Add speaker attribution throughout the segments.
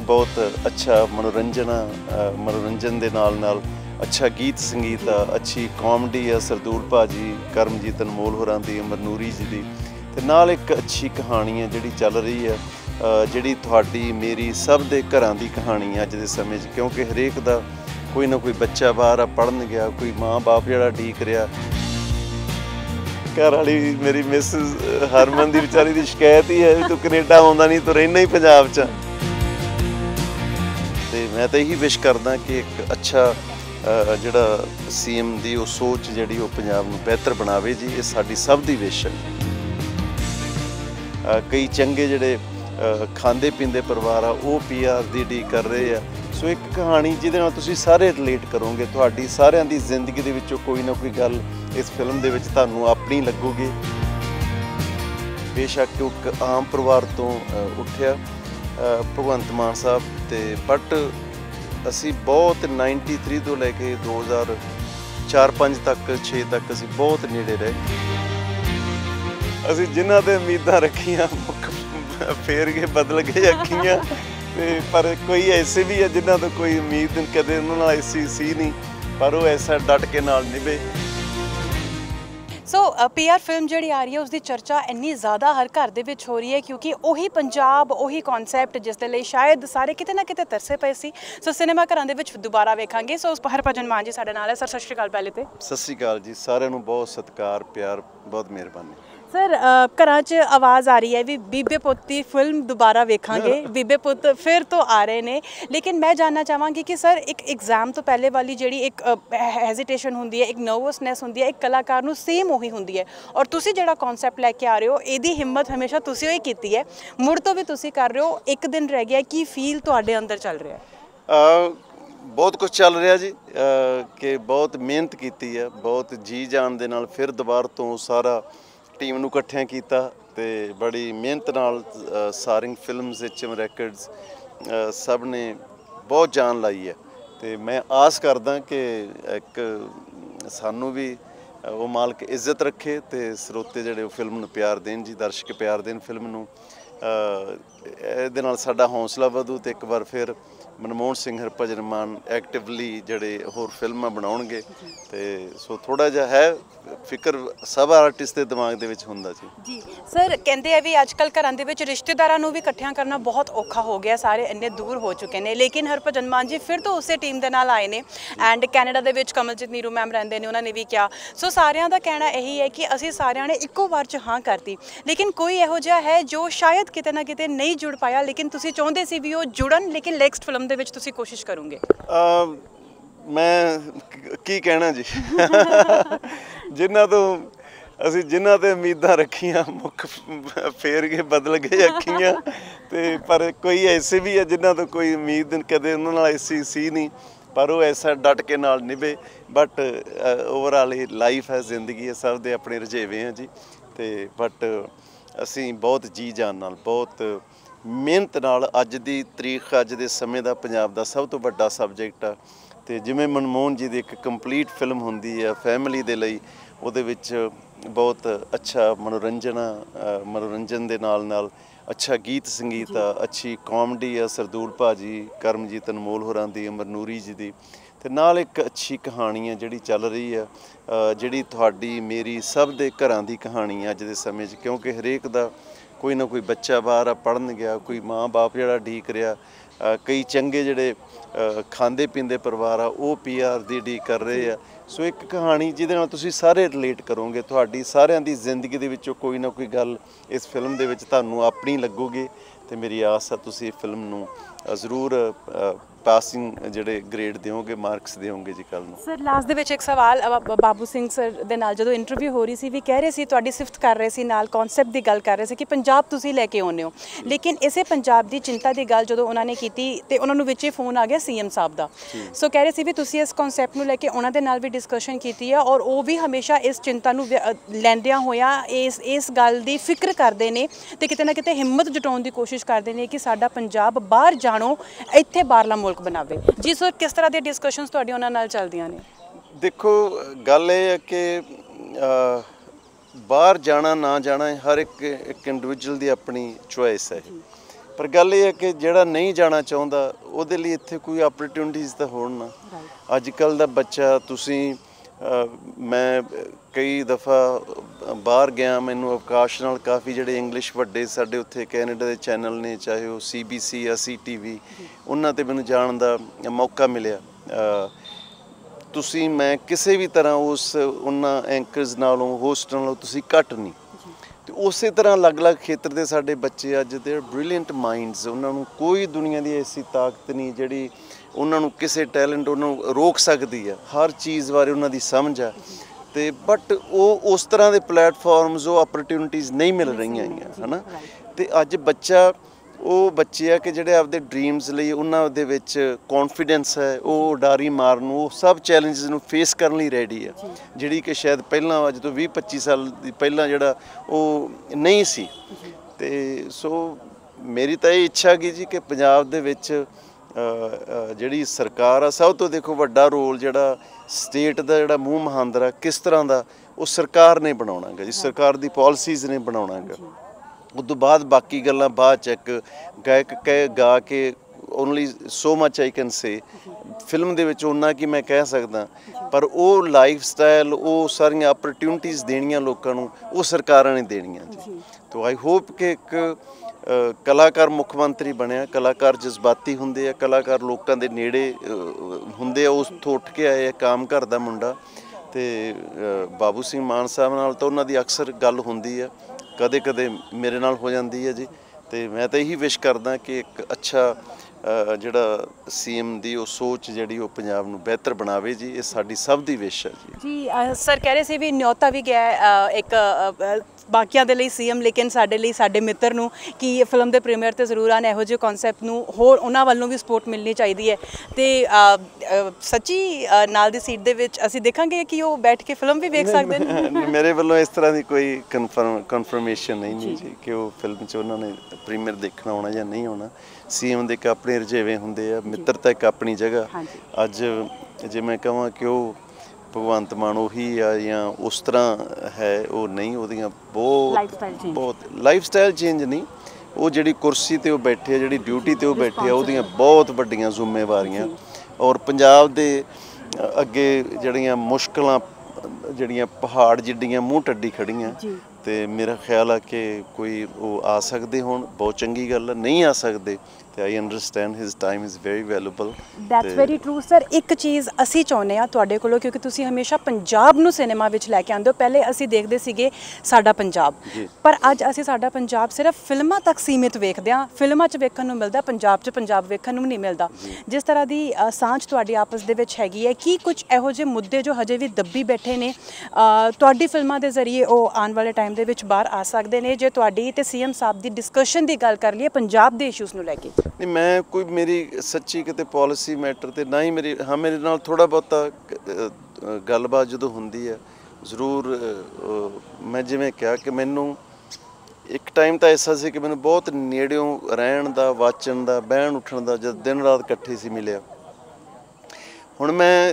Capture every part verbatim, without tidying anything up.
Speaker 1: बहुत अच्छा मनोरंजन आ मनोरंजन के नाल नाल अच्छा गीत संगीत आ, अच्छी कॉमेडी आ सरदूल भाजी करमजीत अनमोल होरां दी अमर नूरी जी दी ते नाल एक अच्छी कहानी है जिहड़ी चल रही है जिहड़ी तुहाडी मेरी सब दे घरां दी कहानी है अज दे समय च क्योंकि हरेक दा कोई ना कोई बच्चा बाहर आ पढ़न गया कोई माँ बाप जिहड़ा ढीक रहा घर वाली मेरी मिसिस हरमन की बेचारी की शिकायत ही है भी तू कनेडा आउंदा नहीं तू रहिंदा ही पंजाब च ते मैं तो यही विश करदा कि एक अच्छा जिहड़ा सी एम की वो सोच जिहड़ी वो पंजाब नूं बेहतर बनावे जी ये साडी सब दी विश है। कई चंगे जिहड़े खांदे पींदे परिवार आ वो पी आर दी डी कर रहे हैं सो एक कहानी जिहदे नाल तुसीं सारे रिलेट करोगे तुहाडी सारिਆਂ दी जिंदगी दे विचों कोई ना कोई गल इस फिल्म दे विच तुहानूं अपनी लगूगी। बेशक एक आम परिवार तो उठिया भगवंत मान साहब ते बट असी बहुत नाइनटी थ्री तो लैके दो हज़ार चार पाँच तक छे तक असी बहुत नेड़े रहे असी जिन्हां ते उम्मीदां रखियां फेर के बदल गए अखियां ते पर कोई ऐसे भी है जिन्हां तो कोई उम्मीद कदे उन्हां नाल ऐसी सी नहीं पर वो ऐसा डट के नाल निभे।
Speaker 2: सो पी आर फिल्म जी आ रही है उसकी चर्चा इन्नी ज़्यादा हर घर दे विच हो रही है क्योंकि उही पंजाब उही कॉन्सैप्ट जिस दे लई शायद सारे किते ना किते तरसे पे सी सो सिनेमा घरां दे विच दोबारा वेखांगे। सो हरभजन मान जी साडे नाल है सर सत श्री अकाल पहले ते
Speaker 1: सत श्री अकाल जी सारिਆਂ ਨੂੰ बहुत सत्कार प्यार बहुत मेहरबानी।
Speaker 2: सर घरां च आवाज़ आ रही है भी बीबे पुत्त की फिल्म दोबारा वेखांगे बीबे पुत्त फिर तो आ रहे ने लेकिन मैं जानना चाहांगी कि सर एक एग्जाम तो पहले वाली जिहड़ी एक हैजिटेशन होंदी है एक नर्वसनैस होंदी है एक कलाकार नूं सेम उही होंदी है और तुसीं जिहड़ा कॉन्सैप्ट लैके आ रहे हो इहदी हिम्मत हमेशा तुसीं ही कीती है मुड़ तो भी तुसीं कर रहे हो एक दिन रह गया की फील तुहाडे अंदर चल रहा है?
Speaker 1: बहुत कुछ चल रहा जी कि बहुत मेहनत की है बहुत जी जान दे नाल फिर दोबारा तो सारा टीम नूं इकट्ठियां कीता ते बड़ी मेहनत नाल सारिंग फिल्म्स एच एम रैकड्स सब ने बहुत जान लाई है ते मैं आस करदा कि एक सानू भी वो मालक इज्जत रखे ते सरोते जिहड़े फिल्म नूं प्यार देन जी दर्शक प्यार देन फिल्म नूं इहदे नाल साडा हौसला वधू ते एक बार फिर मनमोहन सिंह हरभजन मान एक्टिवली जिहड़े होर फिल्मां बनाउणगे ते सो थोड़ा जिहा है फिक्र सब आर्टिस्ट के दिमाग दे विच हुंदा जी।
Speaker 2: जी सर कहते हैं भी अजकल घरां दे विच रिश्तेदारां नूं भी इकट्ठियां करना बहुत औखा हो गया सारे इन्ने दूर हो चुके हैं लेकिन हरभजन मान जी फिर तो उसे टीम दे नाल आए ने एंड कैनेडा दे विच कमलजीत नीरू मैम रहिंदे ने उन्होंने भी कहा सो सारियां दा कहना यही है कि असीं सारियां ने इक्को बार च हाँ करती लेकिन कोई इहो जिहा है जो शायद किते ना किते नहीं जुड़ पाया लेकिन तुसीं चाहुंदे सी भी वो जुड़न लेकिन नेक्स्ट फिल्म दे विच तुसीं कोशिश करोगे?
Speaker 1: मैं की कहना जी जिन्हां तो असी जिन्हां ते उम्मीदां रखियां मुख फेर के बदल गए अखियां ते पर कोई ऐसे भी है जिन्हां तो कोई उम्मीद कदे उन्हां नाल ऐसी सी नहीं पर वो ऐसा डट के नाल निभे बट ओवरऑल लाइफ है जिंदगी है सब दे अपने रजेवे हैं जी ते बट असी बहुत जी जान नाल बहुत मेहनत नाल अज दी तरीक अज दे समय दा पंजाब दा सब तो वड्डा सबजैक्ट आ ते जिवें मनमोहन जी दी एक कंप्लीट फिल्म हुंदी है फैमिली दे लई उहदे विच बहुत अच्छा मनोरंजन आ मनोरंजन दे नाल नाल अच्छा गीत संगीत आ अच्छी कॉमेडी आ सरदूल भाजी करमजीत अनमोल होरां दी अमर नूरी जी दी ते नाल एक अच्छी कहानी है जिहड़ी चल रही है जिहड़ी तुहाडी मेरी सब दे घरां दी कहानी है अज दे समय च क्योंकि हरेक दा कोई ना कोई बच्चा बाहर आ पढ़न गया कोई माँ बाप जिहड़ा ढीक रहा कई चंगे जिहड़े खांदे पींदे परिवार आ वो पी आर दी डी कर रहे हैं सो एक कहानी जिहदे नाल तुसीं सारे रिलेट करोगे तुहाडी सारिਆਂ दी जिंदगी दे विचों कोई ना कोई गल इस फिल्म दे विच तुहानूं अपनी लगूगी ते मेरी आस है तुसीं फिल्म नूं जरूर पासिंग जिहड़े ग्रेड देओगे मार्क्स देओगे जी कल नूं।
Speaker 2: सर लास्ट दे विच एक सवाल बाबू सिंह सर दे नाल जदों इंटरव्यू हो रही सी भी कह रहे सी तुहाडी सिफत कर रहे सी नाल कॉन्सैप्ट दी गल कर रहे सी कि पंजाब तुसीं लैके आउंदे हो लेकिन इसे पंजाब दी चिंता दी गल जदों उन्होंने कीती ते उन्हां नूं विच फोन आ गया सी एम साहब दा सो कह रहे सी भी तुसीं इस कॉन्सैप्ट नूं लैके उन्हां दे नाल भी डिस्कशन कीती है और वो भी हमेशा इस चिंता नूं लैंदियां होया इस इस गल दी फिक्र करदे ने ते किते ना किते हिम्मत जुटाउण दी कोशिश करदे ने कि साडा पंजाब बाहर जाणो इत्थे बाहरला मुल्क बनावे जी सर किस तरह दी डिस्कशनस तुहाडी उन्हां नाल चलदियां ने?
Speaker 1: देखो गल ये है कि बाहर जाना ना जाना हर एक एक इंडिविजुअल की अपनी चॉइस है ਪਰ ਗੱਲ ਇਹ ਹੈ ਕਿ ਜਿਹੜਾ ਨਹੀਂ ਜਾਣਾ ਚਾਹੁੰਦਾ ਉਹਦੇ ਲਈ ਇੱਥੇ ਕੋਈ ਓਪਰਚੁਨਿਟੀਜ਼ ਤਾਂ ਹੋਣ ਨਾ। ਅੱਜ ਕੱਲ੍ਹ ਦਾ ਬੱਚਾ ਤੁਸੀਂ ਮੈਂ ਕਈ ਦਫਾ ਬਾਹਰ ਗਿਆ, ਮੈਨੂੰ ਅਵਕਾਸ਼ ਨਾਲ ਕਾਫੀ ਜਿਹੜੇ ਇੰਗਲਿਸ਼ ਵੱਡੇ ਸਾਡੇ ਉੱਥੇ ਕੈਨੇਡਾ ਦੇ ਚੈਨਲ ਨੇ, ਚਾਹੇ ਉਹ ਸੀ ਬੀ ਸੀ ਜਾਂ ਸੀ ਟੀ ਵੀ, ਉਹਨਾਂ 'ਤੇ ਮੈਨੂੰ ਜਾਣ ਦਾ ਮੌਕਾ ਮਿਲਿਆ। ਤੁਸੀਂ ਮੈਂ ਕਿਸੇ ਵੀ ਤਰ੍ਹਾਂ ਉਸ ਉਹਨਾਂ ਐਂਕਰਸ ਨਾਲੋਂ ਹੋਸਟ ਨਾਲੋਂ ਤੁਸੀਂ ਘੱਟ ਨਹੀਂ। ਤੇ ਉਸੇ ਤਰ੍ਹਾਂ ਅਲੱਗ-ਅਲੱਗ ਖੇਤਰ ਦੇ ਸਾਡੇ ਬੱਚੇ ਅੱਜ ਦੇ ਬ੍ਰਿਲੀਅੰਟ ਮਾਈਂਡਸ, ਉਹਨਾਂ ਨੂੰ ਕੋਈ ਦੁਨੀਆ ਦੀ ਐਸੀ ਤਾਕਤ ਨਹੀਂ ਜਿਹੜੀ ਉਹਨਾਂ ਨੂੰ ਕਿਸੇ ਟੈਲੈਂਟ ਉਹਨਾਂ ਨੂੰ ਰੋਕ ਸਕਦੀ ਆ। ਹਰ ਚੀਜ਼ ਬਾਰੇ ਉਹਨਾਂ ਦੀ ਸਮਝ ਆ ਤੇ ਬਟ ਉਹ ਉਸ ਤਰ੍ਹਾਂ ਦੇ ਪਲੇਟਫਾਰਮਸ, ਉਹ ਓਪਰਚੁਨਿਟੀਜ਼ ਨਹੀਂ ਮਿਲ ਰਹੀਆਂ ਹੈਗੀਆਂ, ਹੈ ਨਾ। ਤੇ ਅੱਜ ਬੱਚਾ ਉਹ ਬੱਚੇ ਆ ਕਿ ਜਿਹੜੇ ਆਪਦੇ ਡ੍ਰੀਮਸ ਲਈ ਉਹਨਾਂ ਦੇ ਵਿੱਚ ਕੌਨਫੀਡੈਂਸ ਹੈ, ਉਹ ਉਡਾਰੀ ਮਾਰਨ ਨੂੰ, ਉਹ ਸਭ ਚੈਲੰਜਸ ਨੂੰ ਫੇਸ ਕਰਨ ਲਈ ਰੈਡੀ ਆ, ਜਿਹੜੀ ਕਿ ਸ਼ਾਇਦ ਪਹਿਲਾਂ ਅੱਜ ਤੋਂ ਵੀਹ ਪੱਚੀ ਸਾਲ ਦੀ ਪਹਿਲਾਂ ਜਿਹੜਾ ਉਹ ਨਹੀਂ ਸੀ। ਤੇ ਸੋ ਮੇਰੀ ਤਾਂ ਇਹ ਇੱਛਾ ਗਈ ਜੀ ਕਿ ਪੰਜਾਬ ਦੇ ਵਿੱਚ ਜਿਹੜੀ ਸਰਕਾਰ ਆ, ਸਭ ਤੋਂ ਦੇਖੋ ਵੱਡਾ ਰੋਲ ਜਿਹੜਾ ਸਟੇਟ ਦਾ ਜਿਹੜਾ ਮੂੰਹ ਮਹਾਂਦਰਾ ਕਿਸ ਤਰ੍ਹਾਂ ਦਾ, ਉਹ ਸਰਕਾਰ ਨੇ ਬਣਾਉਣਾ ਗਾ ਜੀ, ਸਰਕਾਰ ਦੀ ਪਾਲਿਸੀਜ਼ ਨੇ ਬਣਾਉਣਾ ਗਾ। ਉਸ ਤੋਂ ਬਾਅਦ ਬਾਕੀ ਗੱਲਾਂ ਬਾਅਦ 'ਚ ਇੱਕ ਗਾਇਕ ਕਹਿ ਗਾ ਕੇ only so much I can say, film ਦੇ ਵਿੱਚ ਓਨਾ ਕਿ ਮੈਂ ਕਹਿ ਸਕਦਾ, ਪਰ ਉਹ ਲਾਈਫ ਸਟਾਈਲ, ਉਹ ਸਾਰੀਆਂ ਓਪਰਚੁਨਿਟੀਜ਼ ਦੇਣੀਆਂ ਲੋਕਾਂ ਨੂੰ, ਉਹ ਸਰਕਾਰਾਂ ਨੇ ਦੇਣੀਆਂ ਜੀ। ਤਾਂ ਆਈ ਹੋਪ ਕਿ ਇੱਕ ਕਲਾਕਾਰ ਮੁੱਖ ਮੰਤਰੀ ਬਣਿਆ, ਕਲਾਕਾਰ ਜਜ਼ਬਾਤੀ ਹੁੰਦੇ ਆ, ਕਲਾਕਾਰ ਲੋਕਾਂ ਦੇ ਨੇੜੇ ਹੁੰਦੇ ਆ, ਉਸ ਤੋਂ ਉੱਠ ਕੇ ਆਏ ਆ ਕਾਮ ਘਰ ਦਾ ਮੁੰਡਾ। ਤੇ ਬਾਬੂ ਸਿੰਘ ਮਾਨ ਸਾਹਿਬ ਨਾਲ ਤਾਂ ਉਹਨਾਂ ਦੀ ਅਕਸਰ ਗੱਲ ਹੁੰਦੀ ਆ, ਕਦੇ ਕਦੇ ਮੇਰੇ ਨਾਲ ਹੋ ਜਾਂਦੀ ਹੈ ਜੀ। ਤੇ ਮੈਂ ਤਾਂ ਇਹੀ ਵਿਸ਼ ਕਰਦਾ ਕਿ ਇੱਕ ਅੱਛਾ ਜਿਹੜਾ ਸੀ ਐਮ ਦੀ ਉਹ ਸੋਚ ਜਿਹੜੀ ਉਹ ਪੰਜਾਬ ਨੂੰ ਬਿਹਤਰ ਬਣਾਵੇ ਜੀ, ਇਹ ਸਾਡੀ ਸਭ ਦੀ ਵਿਸ਼ ਹੈ ਜੀ।
Speaker 2: ਜੀ ਸਰ ਕਹਿ ਰਹੇ ਸੀ ਵੀ ਨਿਯੋਤਾ ਵੀ ਗਿਆ ਇੱਕ ਬਾਕੀਆਂ ਦੇ ਲਈ ਸੀਐਮ, ਲੇਕਿਨ ਸਾਡੇ ਲਈ ਸਾਡੇ ਮਿੱਤਰ ਨੂੰ ਕਿ ਫਿਲਮ ਦੇ ਪ੍ਰੀਮੀਅਰ ਤੇ ਜ਼ਰੂਰ ਆਣ, ਇਹੋ ਜਿਹੇ ਕਨਸੈਪਟ ਨੂੰ ਹੋਰ ਉਹਨਾਂ ਵੱਲੋਂ ਵੀ ਸਪੋਰਟ ਮਿਲਣੀ ਚਾਹੀਦੀ ਹੈ। ਤੇ ਸੱਚੀ ਨਾਲ ਦੀ ਸੀਟ ਦੇ ਵਿੱਚ ਅਸੀਂ ਦੇਖਾਂਗੇ ਕਿ ਉਹ ਬੈਠ ਕੇ ਫਿਲਮ ਵੀ ਵੇਖ ਸਕਦੇ ਨੇ।
Speaker 1: ਮੇਰੇ ਵੱਲੋਂ ਇਸ ਤਰ੍ਹਾਂ ਦੀ ਕੋਈ ਕਨਫਰਮ ਕਨਫਰਮੇਸ਼ਨ ਨਹੀਂ ਨਹੀਂ ਜੀ ਕਿ ਉਹ ਫਿਲਮ 'ਚ ਉਹਨਾਂ ਨੇ ਪ੍ਰੀਮੀਅਰ ਦੇਖਣਾ ਆਉਣਾ ਜਾਂ ਨਹੀਂ ਆਉਣਾ। ਸੀਐਮ ਦੇ ਇੱਕ ਆਪਣੇ ਰੁਝੇਵੇਂ ਹੁੰਦੇ ਆ, ਮਿੱਤਰਤਾ ਇੱਕ ਆਪਣੀ ਜਗ੍ਹਾ। ਅੱਜ ਜੇ ਮੈਂ ਕਹਾਂ ਕਿ ਉਹ ਭਗਵੰਤ ਮਾਨ ਉਹੀ ਆ ਜਾਂ ਉਸ ਤਰ੍ਹਾਂ ਹੈ, ਉਹ ਨਹੀਂ। ਉਹਦੀਆਂ ਬਹੁਤ ਬਹੁਤ ਲਾਈਫ ਸਟਾਈਲ ਚੇਂਜ ਨਹੀਂ, ਉਹ ਜਿਹੜੀ ਕੁਰਸੀ 'ਤੇ ਉਹ ਬੈਠੇ ਆ, ਜਿਹੜੀ ਡਿਊਟੀ 'ਤੇ ਉਹ ਬੈਠੇ ਆ, ਉਹਦੀਆਂ ਬਹੁਤ ਵੱਡੀਆਂ ਜ਼ਿੰਮੇਵਾਰੀਆਂ। ਔਰ ਪੰਜਾਬ ਦੇ ਅੱਗੇ ਜਿਹੜੀਆਂ ਮੁਸ਼ਕਲਾਂ, ਜਿਹੜੀਆਂ ਪਹਾੜ ਜਿੱਡੀਆਂ ਮੂੰਹ ਟੱਡੀ ਖੜੀਆਂ, ਤੇ ਮੇਰਾ ਖਿਆਲ ਆ ਕਿ ਕੋਈ ਉਹ ਆ ਸਕਦੇ ਹੋਣ, ਬਹੁਤ ਚੰਗੀ ਗੱਲ। ਨਹੀਂ ਆ ਸਕਦੇ ਤੇ I understand his time is very valuable.
Speaker 2: That's very true sir. ਇੱਕ ਚੀਜ਼ ਅਸੀਂ ਚਾਹੁੰਦੇ ਹਾਂ ਤੁਹਾਡੇ ਕੋਲੋਂ, ਕਿਉਂਕਿ ਤੁਸੀਂ ਹਮੇਸ਼ਾ ਪੰਜਾਬ ਨੂੰ ਸਿਨੇਮਾ ਵਿੱਚ ਲੈ ਕੇ ਆਉਂਦੇ ਹੋ। ਪਹਿਲੇ ਅਸੀਂ ਦੇਖਦੇ ਸੀਗੇ ਸਾਡਾ ਪੰਜਾਬ, ਪਰ ਅੱਜ ਅਸੀਂ ਸਾਡਾ ਪੰਜਾਬ ਸਿਰਫ ਫਿਲਮਾਂ ਤੱਕ ਸੀਮਿਤ ਵੇਖਦੇ ਹਾਂ। ਫਿਲਮਾਂ 'ਚ ਵੇਖਣ ਨੂੰ ਮਿਲਦਾ, ਪੰਜਾਬ 'ਚ ਪੰਜਾਬ ਵੇਖਣ ਨੂੰ ਨਹੀਂ ਮਿਲਦਾ। ਜਿਸ ਤਰ੍ਹਾਂ ਦੀ ਸਾਂਝ ਤੁਹਾਡੀ ਆਪਸ ਦੇ ਵਿੱਚ ਹੈਗੀ ਹੈ, ਕੀ ਕੁਝ ਇਹੋ ਜਿਹੇ ਮੁੱਦੇ ਜੋ ਹਜੇ ਵੀ ਦੱਬੀ ਬੈਠੇ ਨੇ ਤੁਹਾਡੀ ਫਿਲਮਾਂ ਦੇ ਜ਼ਰੀਏ ਉਹ ਆਉਣ ਵਾਲੇ ਟਾਈਮ ਦੇ ਵਿੱਚ ਬਾਹਰ ਆ ਸਕਦੇ ਨੇ? ਜੇ ਤੁਹਾਡੀ ਤੇ ਸੀਐਮ ਸਾਹਿਬ ਦੀ ਡਿਸਕਸ਼ਨ ਦੀ ਗੱਲ ਕਰ ਲਈਏ ਪੰਜਾਬ ਦੇ ਇਸ਼ੂਜ਼ ਨੂੰ ਲੈ ਕੇ।
Speaker 1: ਨਹੀਂ, ਮੈਂ ਕੋਈ ਮੇਰੀ ਸੱਚੀ ਕਿਤੇ ਪਾਲਿਸੀ ਮੈਟਰ ਤੇ ਨਾ ਹੀ ਮੇਰੀ, ਹਾਂ ਮੇਰੇ ਨਾਲ ਥੋੜ੍ਹਾ ਬਹੁਤਾ ਗੱਲਬਾਤ ਜਦੋਂ ਹੁੰਦੀ ਹੈ ਜ਼ਰੂਰ। ਮੈਂ ਜਿਵੇਂ ਕਿਹਾ ਕਿ ਮੈਨੂੰ ਇੱਕ ਟਾਈਮ ਤਾਂ ਐਸਾ ਸੀ ਕਿ ਮੈਨੂੰ ਬਹੁਤ ਨੇੜਿਓਂ ਰਹਿਣ ਦਾ, ਵਾਚਣ ਦਾ, ਬਹਿਣ ਉੱਠਣ ਦਾ, ਜਦ ਦਿਨ ਰਾਤ ਇਕੱਠੇ ਸੀ ਮਿਲਿਆ। ਹੁਣ ਮੈਂ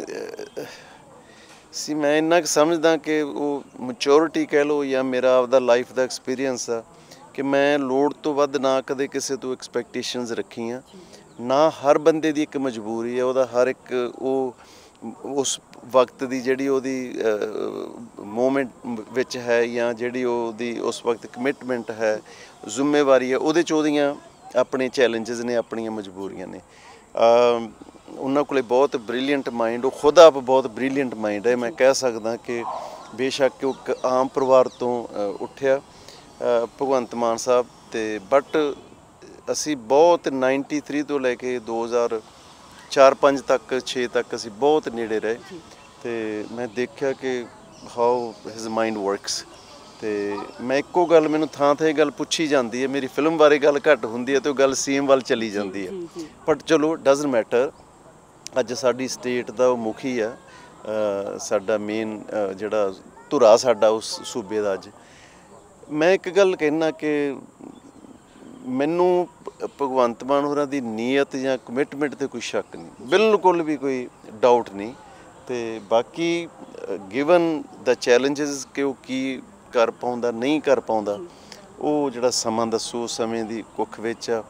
Speaker 1: ਸੀ ਮੈਂ ਇੰਨਾ ਕੁ ਸਮਝਦਾ ਕਿ ਉਹ ਮੈਚੋਰਿਟੀ ਕਹਿ ਲਓ ਜਾਂ ਮੇਰਾ ਆਪਦਾ ਲਾਈਫ ਦਾ ਐਕਸਪੀਰੀਅੰਸ ਆ ਕਿ ਮੈਂ ਲੋੜ ਤੋਂ ਵੱਧ ਨਾ ਕਦੇ ਕਿਸੇ ਤੋਂ ਐਕਸਪੈਕਟੇਸ਼ਨਸ ਰੱਖੀਆਂ। ਨਾ ਹਰ ਬੰਦੇ ਦੀ ਇੱਕ ਮਜਬੂਰੀ ਹੈ, ਉਹਦਾ ਹਰ ਇੱਕ ਉਹ ਉਸ ਵਕਤ ਦੀ ਜਿਹੜੀ ਉਹਦੀ ਮੂਮੈਂਟ ਵਿੱਚ ਹੈ ਜਾਂ ਜਿਹੜੀ ਉਹਦੀ ਉਸ ਵਕਤ ਕਮਿਟਮੈਂਟ ਹੈ, ਜ਼ਿੰਮੇਵਾਰੀ ਹੈ, ਉਹਦੇ 'ਚ ਉਹਦੀਆਂ ਆਪਣੇ ਚੈਲੰਜਸ ਨੇ, ਆਪਣੀਆਂ ਮਜਬੂਰੀਆਂ ਨੇ। ਉਹਨਾਂ ਕੋਲੇ ਬਹੁਤ ਬ੍ਰਿਲੀਅੰਟ ਮਾਈਂਡ, ਉਹ ਖੁਦ ਆਪ ਬਹੁਤ ਬ੍ਰਿਲੀਅੰਟ ਮਾਈਂਡ ਹੈ। ਮੈਂ ਕਹਿ ਸਕਦਾ ਕਿ ਬੇਸ਼ੱਕ ਉਹ ਇੱਕ ਆਮ ਪਰਿਵਾਰ ਤੋਂ ਉੱਠਿਆ ਭਗਵੰਤ ਮਾਨ ਸਾਹਿਬ, ਤੇ ਬਟ ਅਸੀਂ ਬਹੁਤ ਨਾਈਨਟੀ ਥ੍ਰੀ ਤੋਂ ਲੈ ਕੇ ਦੋ ਹਜ਼ਾਰ ਚਾਰ ਪੰਜ ਤੱਕ, ਛੇ ਤੱਕ ਅਸੀਂ ਬਹੁਤ ਨੇੜੇ ਰਹੇ। ਤੇ ਮੈਂ ਦੇਖਿਆ ਕਿ ਹਾਊ ਹਿਜ਼ ਮਾਈਂਡ ਵਰਕਸ। ਤੇ ਮੈਂ ਇੱਕੋ ਗੱਲ, ਮੈਨੂੰ ਥਾਂ ਥਾਂ ਇਹ ਗੱਲ ਪੁੱਛੀ ਜਾਂਦੀ ਹੈ, ਮੇਰੀ ਫਿਲਮ ਬਾਰੇ ਗੱਲ ਘੱਟ ਹੁੰਦੀ ਹੈ ਤੇ ਉਹ ਗੱਲ ਸੀਐਮ ਵੱਲ ਚਲੀ ਜਾਂਦੀ ਹੈ। ਬਟ ਚਲੋ ਡਜ਼ਨਟ ਮੈਟਰ। ਅੱਜ ਸਾਡੀ ਸਟੇਟ ਦਾ ਉਹ ਮੁਖੀ ਆ, ਸਾਡਾ ਮੇਨ ਜਿਹੜਾ ਧੁਰਾ ਸਾਡਾ ਉਸ ਸੂਬੇ ਦਾ। ਅੱਜ ਮੈਂ ਇੱਕ ਗੱਲ ਕਹਿਣਾ ਕਿ ਮੈਨੂੰ ਭਗਵੰਤ ਮਾਨ ਹੋਰਾਂ ਦੀ ਨੀਅਤ ਜਾਂ ਕਮਿਟਮੈਂਟ 'ਤੇ ਕੋਈ ਸ਼ੱਕ ਨਹੀਂ, ਬਿਲਕੁਲ ਵੀ ਕੋਈ ਡਾਊਟ ਨਹੀਂ। ਤੇ ਬਾਕੀ ਗਿਵਨ ਦਾ ਚੈਲੰਜਸ ਕਿ ਉਹ ਕੀ ਕਰ ਪਾਉਂਦਾ, ਨਹੀਂ ਕਰ ਪਾਉਂਦਾ, ਉਹ ਜਿਹੜਾ ਸਮਾਂ ਦੱਸੋ, ਸਮੇਂ ਦੀ ਕੁੱਖ ਵਿੱਚ ਆ।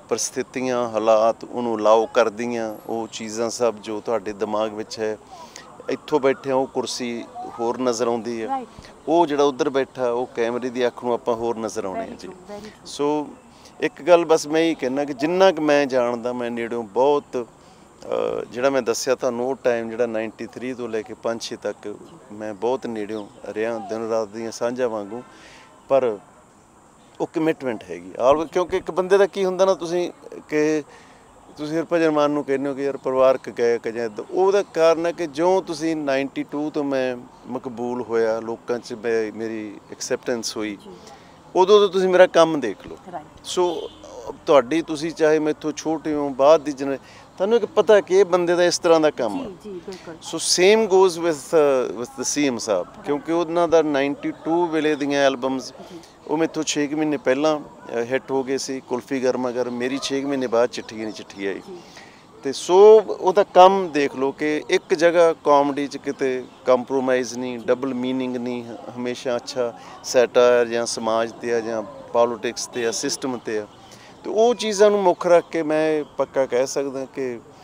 Speaker 1: परिस्थितियां हालात उन्होंने अलाउ कर दियाँ वो चीज़ां सब जो तुहाडे दिमाग विच है इत्थों बैठे वो कुर्सी होर नज़र आउंदी है वो जिहड़ा उधर बैठा वो कैमरे की अख नूं आपां होर नज़र आउणे हैं जी। सो एक गल बस मैं यही कहना कि जिन्ना कि मैं जानदा मैं नेड़ों बहुत जिहड़ा मैं दस्सिया तुहानूं वो टाइम जिहड़ा नाइनटी थ्री तो लैके पाँच छे तक मैं बहुत नेड़ों रहा दिन रात दीयां सांझां वांगू पर वो कमिटमेंट हैगी आल क्योंकि एक बंदे का की हुंदा ना तुसीं कि तुसीं हरभजन मान नूं कहने हो कि यार परिवारक गायक जां इदां ਉਹਦਾ ਕਾਰਨ है कि जो तुसीं नाइनटी टू तो मैं मकबूल होया लोकां 'च मेरी एक्सैप्टेंस हुई उदों तो तुसीं मेरा काम देख लो। सो तुहाडी तुसीं चाहे मैथों छोटे हो बाद दी जन तुहानूं एक पता कि बंदे दा इस तरह दा काम है। So same goes with with the C M साहब क्योंकि उन्हां दा नाइनटी टू वेले दियां एल्बम्स वो मेथों छे महीने पहला हिट हो गए सी कुल्फी गर्मा गर्म मेरी छे महीने बाद चिट्ठी नहीं चिट्ठी आई तो सो ਉਹਦਾ ਕੰਮ देख लो कि एक जगह कॉमेडी च किते कंप्रोमाइज़ नहीं डबल मीनिंग नहीं हमेशा अच्छा सैटायर या समाज ते आ या पॉलिटिक्स ते आ सिस्टम ते आ तो वो चीज़ों नूं मुख रख के मैं पक्का कह सकदा कि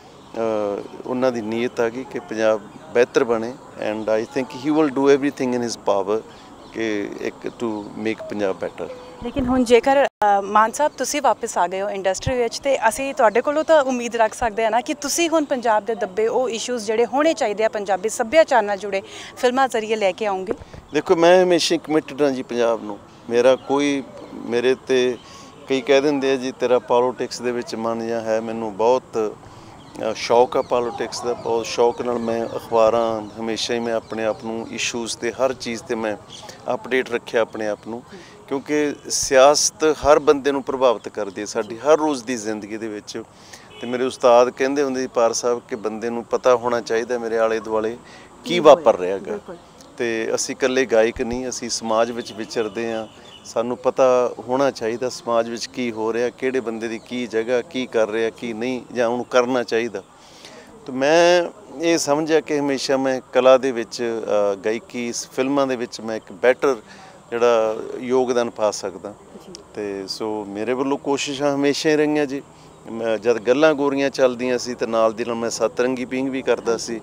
Speaker 1: उन्हां दी नीयत आ गई कि पंजाब बेहतर बने and I think he will do everything in his power कि एक टू मेक पंजाब बेटर। लेकिन
Speaker 2: हुण जेकर मान साहब तुसीं वापस आ गए हो इंडस्ट्री विच ते असीं तुहाडे कोलों तां उम्मीद रख सकदे हां ना कि तुसीं हुण पंजाब दे दब्बे वो इशूज़ जिहड़े होने चाहिदे आ पंजाबी सभ्याचार नाल जुड़े फिल्मां जरिए लैके आउंगे।
Speaker 1: देखो मैं हमेशा कमिटेड हाँ जी पंजाब नूं मेरा कोई मेरे ते कई कह दिंदे जी तेरा पॉलिटिक्स दे विच मन जां है मैनूं बहुत शौक आ पॉलिटिक्स का बहुत शौक नाल मैं अखबारां हमेशा ही मैं अपने आप नूं इशूज़ ते हर चीज़ ते मैं अपडेट रखिया अपने आप नूं क्योंकि सियासत हर बंदे नूं प्रभावित करदी है साडी हर रोज़ की जिंदगी दे विच ते मेरे उस्ताद कहंदे हुंदे पार साहब कि बंदे नूं पता होना चाहिए मेरे आले दुआले की वापर रहा गा ते असीं कल्ले गायक नहीं असीं समाज विच विचरदे हां सानू पता होना चाहिए समाज विच की हो रहा किहड़े बंदे दी की जगह की कर रहा की नहीं जां उहनूं करना चाहिए। तो मैं ये समझिया कि हमेशा मैं कला दे विच गायकी फिल्मां दे विच मैं एक बैटर जिहड़ा योगदान पा सकदा ते सो मेरे वल्लों कोशिशां हमेशा ही रहियां जी। जद गल्लां गोरियां चलदियां सी ते नाल दी नाल मैं सतरंगी पिंग भी करदा सी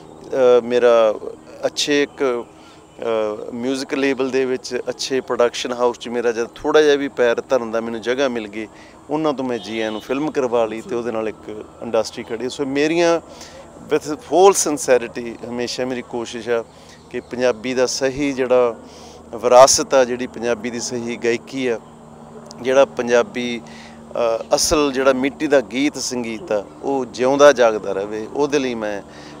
Speaker 1: मेरा अच्छे एक म्यूजिक लेबल दे विच अच्छे प्रोडक्शन हाउस च मेरा जब थोड़ा जिहा भी पैर धरन दा मैनूं जगह मिल गई उन्हां तो मैं जी एन फिल्म करवा ली तो उहदे नाल एक इंडस्ट्री खड़ी। सो मेरियां विथ फुल सिंसैरिटी हमेशा मेरी कोशिश आ कि पंजाबी दा सही जिहड़ा विरासत आ जिहड़ी पंजाबी दी सही गायकी आ जिहड़ा पंजाबी असल जिहड़ा मिट्टी दा गीत संगीत आ वो जिउंदा जागदा रहे उहदे लई मैं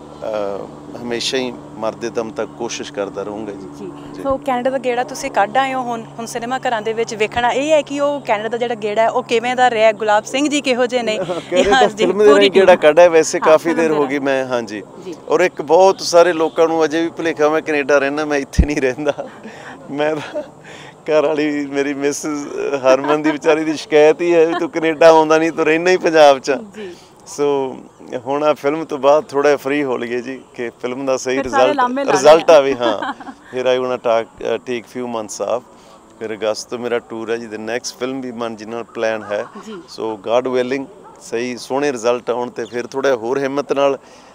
Speaker 1: हमेशा ही मरदे दम तक कोशिश करता रहूँगा जी।
Speaker 2: सो कैनेडा का गेड़ा तुसीं कढ आए हो हुण हुण सिनेमा घरां दे विच वेखना ये है कि वो कैनेडा का जिहड़ा गेड़ा है वो किवें दा रहा गुलाब सिंह जी किहो जे ने
Speaker 1: फिल्म दे गेड़ा कढा वैसे काफ़ी देर हो गई मैं हाँ जी और एक बहुत सारे लोगों नूं अजे भी भुलेखा मैं कनेडा रहना मैं इत्थे नहीं रहिंदा मैं घर वाली मेरी मिसिस हरमन दी विचारी दी शिकायत ही है भी तू कनेडा आउंदा नहीं तू रहना ही पंजाब च। सो हुण आ फिल्म तो बाद थोड़ा फ्री हो लिए जी कि फिल्म का सही रिजल्ट रिजल्ट आवे हाँ फिर I want to take few months off फिर अगस्त तो मेरा टूर है जी द नेक्स्ट फिल्म भी मन जिन्ना प्लान है। सो गॉड विलिंग सही सोहने रिजल्ट आउण ते फिर थोड़ा होर हिम्मत नाल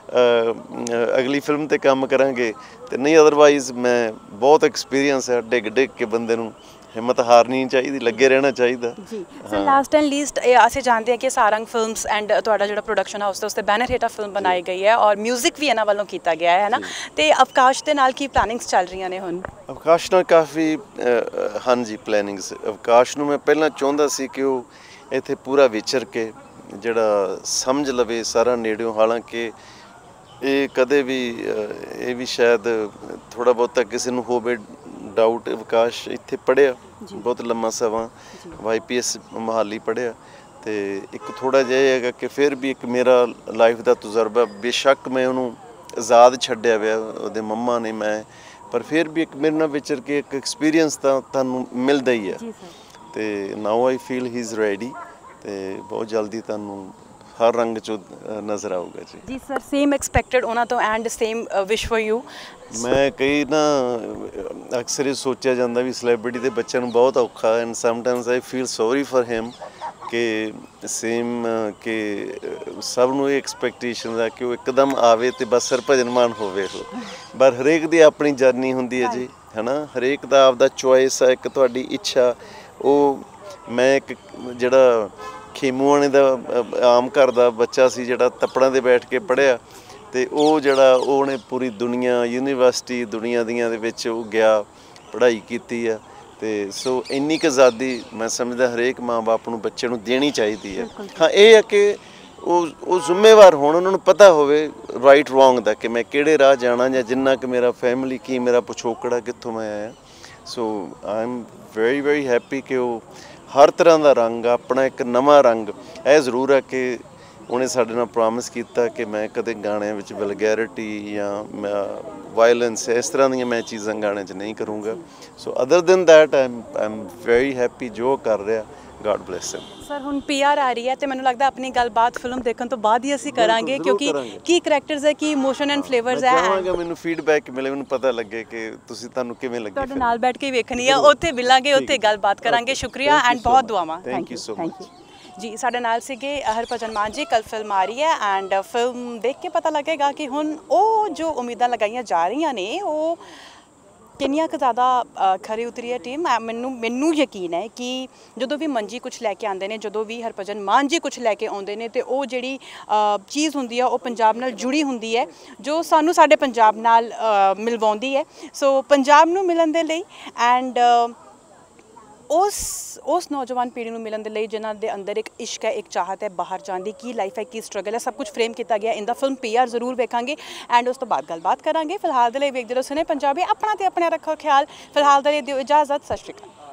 Speaker 1: अगली फिल्म ते काम करांगे ते नहीं अदरवाइज मैं बहुत एक्सपीरियंस है डिग डिग के बंदे नूं हिम्मत हारनी नहीं चाहिए लगे रहना चाहिए जी।
Speaker 2: सर लास्ट एंड लीस्ट असीं जानते हैं कि सारंग फिल्म्स एंड तुहाडा जिहड़ा प्रोडक्शन हाउस है उसके बैनर हेठा फिल्म बनाई गई है और म्यूजिक भी इन्हां वालों कीता गया है ना तो अवकाश के नाल की प्लानिंग्स चल रही ने हुण
Speaker 1: अवकाश नाल काफ़ी हाँ जी प्लानिंग्स अवकाश नूं मैं पहलां चाहुंदा सी कि वो इत्थे पूरा विचर के जिहड़ा समझ लवे सारा नेड़ियों हालांकि ये कदे भी ये भी शायद थोड़ा बहुता किसी नूं होवे डाउट अवकाश इत्थे पढ़िया बहुत लम्मा सवां वाई पी एस मोहाली पढ़िया तो एक थोड़ा जिहा है कि फिर भी एक मेरा लाइफ का तजुर्बा बेशक मैं उन्होंने आज़ाद छड्डिया हुआ उहदे मम्मा ने मैं पर फिर भी एक मेरे नाल विचर के एक एक्सपीरियंस तो तुहानूं मिलदा ही है तो now I feel he is ready तो बहुत जल्दी तुहानूं हर रंग चो नज़र आऊगा जी।
Speaker 2: जी सर सेम एक्सपैक्टेड उन्हां तो and same wish for you.
Speaker 1: मैं कई ना अक्सर ये सोचा जाता भी सैलेब्रिटी के बच्चों बहुत औखा and sometimes I feel sorry for him ਕਿ ਸੇਮ ਕਿ ਸਭ ਨੂੰ ਇਹ ਐਕਸਪੈਕਟੇਸ਼ਨ ਆ ਕਿ ਉਹ ਇੱਕਦਮ ਆਵੇ ਤੇ ਬਸ ਹਰਭਜਨ ਮਾਨ ਹੋਵੇ ਉਹ, ਪਰ ਹਰੇਕ ਦੀ ਆਪਣੀ ਜਰਨੀ ਹੁੰਦੀ ਹੈ ਜੀ, ਹਨਾ। ਹਰੇਕ ਦਾ ਆਪਦਾ ਚੋਇਸ ਆ, ਇੱਕ ਤੁਹਾਡੀ ਇੱਛਾ। ਉਹ ਮੈਂ ਇੱਕ ਜਿਹੜਾ ਖੇਮੂਆਣੇ ਦਾ ਆਮ ਘਰ ਦਾ ਬੱਚਾ ਸੀ ਜਿਹੜਾ ਤੱਪੜਾਂ 'ਤੇ ਬੈਠ ਕੇ ਪੜ੍ਹਿਆ, ਤੇ ਉਹ ਜਿਹੜਾ ਉਹਨੇ ਪੂਰੀ ਦੁਨੀਆ ਯੂਨੀਵਰਸਿਟੀ ਦੁਨੀਆ ਦੀਆਂ ਦੇ ਵਿੱਚ ਉਹ ਗਿਆ, ਪੜ੍ਹਾਈ ਕੀਤੀ ਆ। ਤੇ ਸੋ ਇੰਨੀ ਕੁ ਆਜ਼ਾਦੀ ਮੈਂ ਸਮਝਦਾ ਹਰੇਕ ਮਾਂ ਬਾਪ ਨੂੰ ਬੱਚੇ ਨੂੰ ਦੇਣੀ ਚਾਹੀਦੀ ਹੈ। ਹਾਂ, ਇਹ ਆ ਕਿ ਉਹ ਉਹ ਜ਼ਿੰਮੇਵਾਰ ਹੋਣ, ਉਹਨਾਂ ਨੂੰ ਪਤਾ ਹੋਵੇ ਰਾਈਟ ਰੋਂਗ ਦਾ ਕਿ ਮੈਂ ਕਿਹੜੇ ਰਾਹ ਜਾਣਾ, ਜਾਂ ਜਿੰਨਾ ਕਿ ਮੇਰਾ ਫੈਮਿਲੀ ਕੀ ਮੇਰਾ ਪਿਛੋਕੜ ਆ, ਕਿੱਥੋਂ ਮੈਂ ਆਇਆ। So I am very very happy ਕਿ ਉਹ ਹਰ ਤਰ੍ਹਾਂ ਦਾ ਰੰਗ, ਆਪਣਾ ਇੱਕ ਨਵਾਂ ਰੰਗ। ਇਹ ਜ਼ਰੂਰ ਹੈ ਕਿ ਉਹਨੇ ਸਾਡੇ ਨਾਲ ਪ੍ਰੋਮਿਸ ਕੀਤਾ ਕਿ ਮੈਂ ਕਦੇ ਗਾਣਿਆਂ ਵਿੱਚ ਵਲਗੈਰਿਟੀ ਜਾਂ ਵਾਇਲੈਂਸ ਇਸ ਤਰ੍ਹਾਂ ਦੀਆਂ ਮੈਂ ਚੀਜ਼ਾਂ ਗਾਣਿਆਂ 'ਚ ਨਹੀਂ ਕਰੂੰਗਾ। So other than that I am I am very happy ਜੋ ਕਰ ਰਿਹਾ। ਗॉड ਬਲੈਸ ਹਿਮ।
Speaker 2: ਸਰ ਹੁਣ ਪੀ ਆਰ ਆ ਰਹੀ ਹੈ ਤੇ ਮੈਨੂੰ ਲੱਗਦਾ ਆਪਣੀ ਗੱਲਬਾਤ ਫਿਲਮ ਦੇਖਣ ਤੋਂ ਬਾਅਦ ਹੀ ਅਸੀਂ ਕਰਾਂਗੇ, ਕਿਉਂਕਿ ਕੀ ਕਰੈਕਟਰਸ ਹੈ, ਕੀ ਇਮੋਸ਼ਨ ਐਂਡ ਫਲੇਵਰਸ ਹੈ।
Speaker 1: ਚਾਹਾਂਗਾ ਮੈਨੂੰ ਫੀਡਬੈਕ ਮਿਲੇ, ਮੈਨੂੰ ਪਤਾ ਲੱਗੇ ਕਿ ਤੁਸੀਂ ਤੁਹਾਨੂੰ ਕਿਵੇਂ ਲੱਗੀ।
Speaker 2: ਤੁਹਾਡੇ ਨਾਲ ਬੈਠ ਕੇ ਵੇਖਣੀ ਆ, ਉੱਥੇ ਮਿਲਾਂਗੇ, ਉੱਥੇ ਗੱਲਬਾਤ ਕਰਾਂਗੇ। ਸ਼ੁਕਰੀਆ ਐਂਡ ਬਹੁਤ ਦੁਆਵਾਂ।
Speaker 1: ਥੈਂਕ ਯੂ ਸੋ ਮਚ
Speaker 2: ਜੀ। ਸਾਡੇ ਨਾਲ ਸੀਗੇ ਹਰਭਜਨ ਮਾਨ ਜੀ। ਕੱਲ ਫਿਲਮ ਆ ਰਹੀ ਹੈ ਐਂਡ ਫਿਲਮ ਦੇਖ ਕੇ ਪਤਾ ਲੱਗੇਗਾ ਕਿ ਹੁਣ ਉਹ ਜੋ ਉਮੀਦਾਂ ਲਗਾਈਆਂ ਜਾ ਰਹੀਆਂ ਨੇ ਉਹ ਕਿੰਨੀਆਂ ਕੁ ਜ਼ਿਆਦਾ ਖਰੀ ਉਤਰੀ ਹੈ ਟੀਮ। ਮੈਨੂੰ ਮੈਨੂੰ ਯਕੀਨ ਹੈ ਕਿ ਜਦੋਂ ਵੀ ਮੰਜੀ ਕੁਛ ਲੈ ਕੇ ਆਉਂਦੇ ਨੇ, ਜਦੋਂ ਵੀ ਹਰਭਜਨ ਮਾਨ ਜੀ ਕੁਛ ਲੈ ਕੇ ਆਉਂਦੇ ਨੇ, ਤੇ ਉਹ ਜਿਹੜੀ ਚੀਜ਼ ਹੁੰਦੀ ਆ ਉਹ ਪੰਜਾਬ ਨਾਲ ਜੁੜੀ ਹੁੰਦੀ ਹੈ, ਜੋ ਸਾਨੂੰ ਸਾਡੇ ਪੰਜਾਬ ਨਾਲ ਮਿਲਵਾਉਂਦੀ ਹੈ। ਸੋ ਪੰਜਾਬ ਨੂੰ ਮਿਲਣ ਦੇ ਲਈ ਐਂਡ ਉਸ ਉਸ ਨੌਜਵਾਨ ਪੀੜ੍ਹੀ ਨੂੰ ਮਿਲਣ ਦੇ ਲਈ ਜਿਨ੍ਹਾਂ ਦੇ ਅੰਦਰ ਇੱਕ ਇਸ਼ਕ ਹੈ, ਇੱਕ ਚਾਹਤ ਹੈ ਬਾਹਰ ਜਾਣ ਦੀ, ਕੀ ਲਾਈਫ ਹੈ, ਕੀ ਸਟਰਗਲ ਹੈ, ਸਭ ਕੁਝ ਫਰੇਮ ਕੀਤਾ ਗਿਆ ਇਨ ਦਾ ਫਿਲਮ ਪੀ ਆਰ। ਜ਼ਰੂਰ ਵੇਖਾਂਗੇ ਐਂਡ ਉਸ ਤੋਂ ਬਾਅਦ ਗੱਲਬਾਤ ਕਰਾਂਗੇ। ਫਿਲਹਾਲ ਦੇ ਲਈ ਵੇਖਦੇ ਰਹੋ ਸਿਨੇ ਪੰਜਾਬੀ। ਆਪਣਾ ਤੇ ਆਪਣਾ ਰੱਖੋ ਖਿਆਲ। ਫਿਲਹਾਲ ਦੇ ਲਈ ਦਿਓ ਇਜਾਜ਼ਤ। ਸਤਿ ਸ਼੍ਰੀ ਅਕਾਲ।